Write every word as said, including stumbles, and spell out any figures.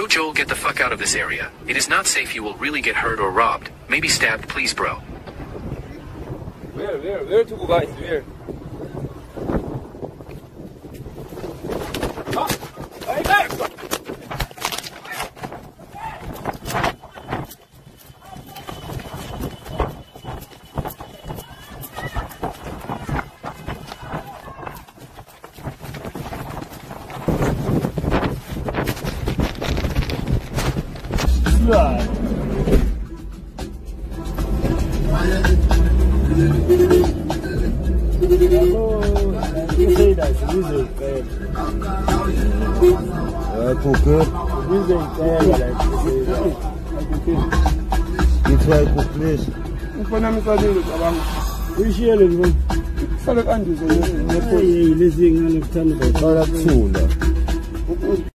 Bro Joel, get the fuck out of this area. It is not safe. You will really get hurt or robbed. Maybe stabbed. Please, bro. Where, where, where to go, guys? Where? Ah! Hey, hey! Right. It's